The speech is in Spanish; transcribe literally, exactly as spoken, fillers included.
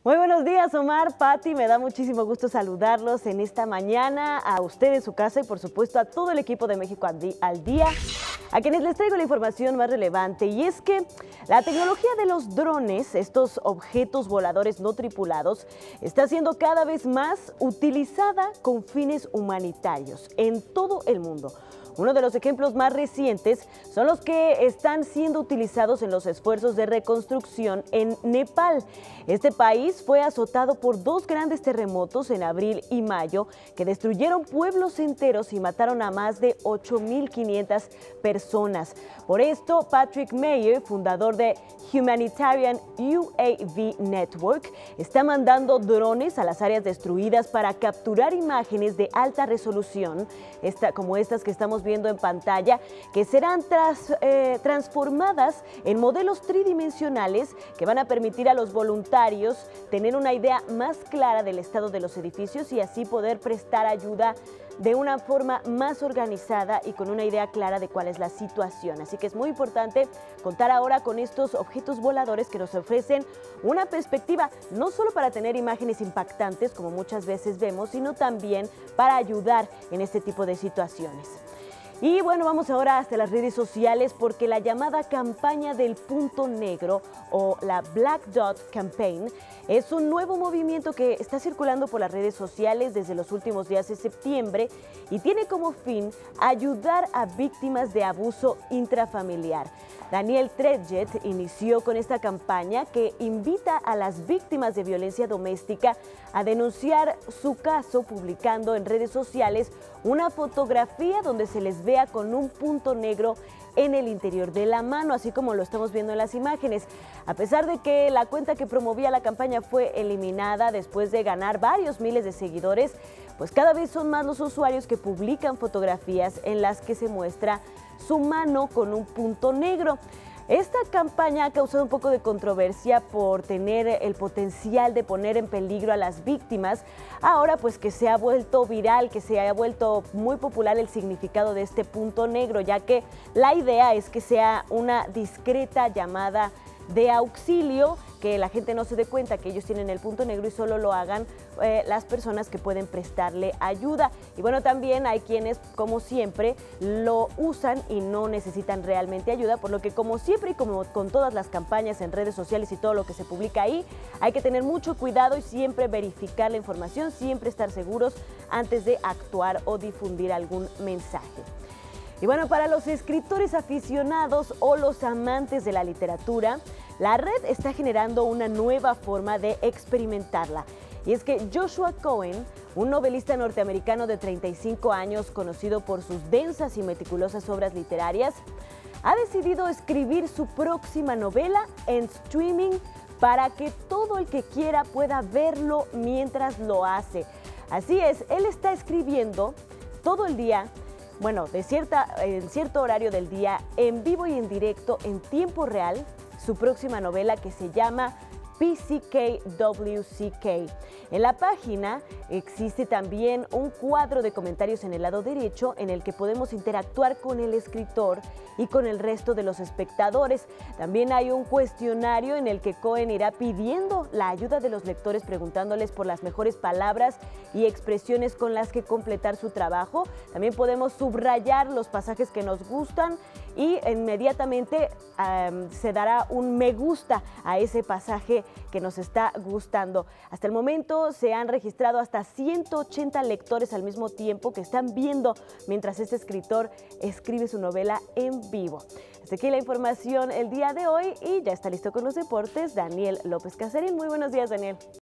Muy buenos días, Omar, Pati, me da muchísimo gusto saludarlos en esta mañana, a usted en su casa y por supuesto a todo el equipo de México al Día, a quienes les traigo la información más relevante, y es que la tecnología de los drones, estos objetos voladores no tripulados, está siendo cada vez más utilizada con fines humanitarios en todo el mundo. Uno de los ejemplos más recientes son los que están siendo utilizados en los esfuerzos de reconstrucción en Nepal. Este país fue azotado por dos grandes terremotos en abril y mayo que destruyeron pueblos enteros y mataron a más de ocho mil quinientas personas. Por esto, Patrick Meyer, fundador de Humanitarian U A V Network, está mandando drones a las áreas destruidas para capturar imágenes de alta resolución, esta, como estas que estamos viendo en pantalla, que serán tras, eh, transformadas en modelos tridimensionales que van a permitir a los voluntarios tener una idea más clara del estado de los edificios y así poder prestar ayuda de una forma más organizada y con una idea clara de cuál es la situación. Así que es muy importante contar ahora con estos objetos voladores que nos ofrecen una perspectiva no solo para tener imágenes impactantes, como muchas veces vemos, sino también para ayudar en este tipo de situaciones. Y bueno, vamos ahora hasta las redes sociales porque la llamada campaña del punto negro o la Black Dot Campaign es un nuevo movimiento que está circulando por las redes sociales desde los últimos días de septiembre y tiene como fin ayudar a víctimas de abuso intrafamiliar. Daniel Tredget inició con esta campaña que invita a las víctimas de violencia doméstica a denunciar su caso publicando en redes sociales una fotografía donde se les vea con un punto negro en el interior de la mano, así como lo estamos viendo en las imágenes. A pesar de que la cuenta que promovía la campaña fue eliminada después de ganar varios miles de seguidores, pues cada vez son más los usuarios que publican fotografías en las que se muestra su mano con un punto negro. Esta campaña ha causado un poco de controversia por tener el potencial de poner en peligro a las víctimas. Ahora pues que se ha vuelto viral, que se ha vuelto muy popular el significado de este punto negro, ya que la idea es que sea una discreta llamada de auxilio, que la gente no se dé cuenta que ellos tienen el punto negro y solo lo hagan eh, las personas que pueden prestarle ayuda. Y bueno, también hay quienes, como siempre, lo usan y no necesitan realmente ayuda, por lo que como siempre y como con todas las campañas en redes sociales y todo lo que se publica ahí, hay que tener mucho cuidado y siempre verificar la información, siempre estar seguros antes de actuar o difundir algún mensaje. Y bueno, para los escritores aficionados o los amantes de la literatura, la red está generando una nueva forma de experimentarla. Y es que Joshua Cohen, un novelista norteamericano de treinta y cinco años, conocido por sus densas y meticulosas obras literarias, ha decidido escribir su próxima novela en streaming para que todo el que quiera pueda verlo mientras lo hace. Así es, él está escribiendo todo el día, bueno, de cierta, en cierto horario del día, en vivo y en directo, en tiempo real, su próxima novela que se llama P C K W C K. En la página existe también un cuadro de comentarios en el lado derecho en el que podemos interactuar con el escritor y con el resto de los espectadores. También hay un cuestionario en el que Cohen irá pidiendo la ayuda de los lectores preguntándoles por las mejores palabras y expresiones con las que completar su trabajo. También podemos subrayar los pasajes que nos gustan y inmediatamente um, se dará un me gusta a ese pasaje que nos está gustando. Hasta el momento se han registrado hasta ciento ochenta lectores al mismo tiempo que están viendo mientras este escritor escribe su novela en vivo. Hasta aquí la información el día de hoy y ya está listo con los deportes Daniel López Casarín. Muy buenos días, Daniel.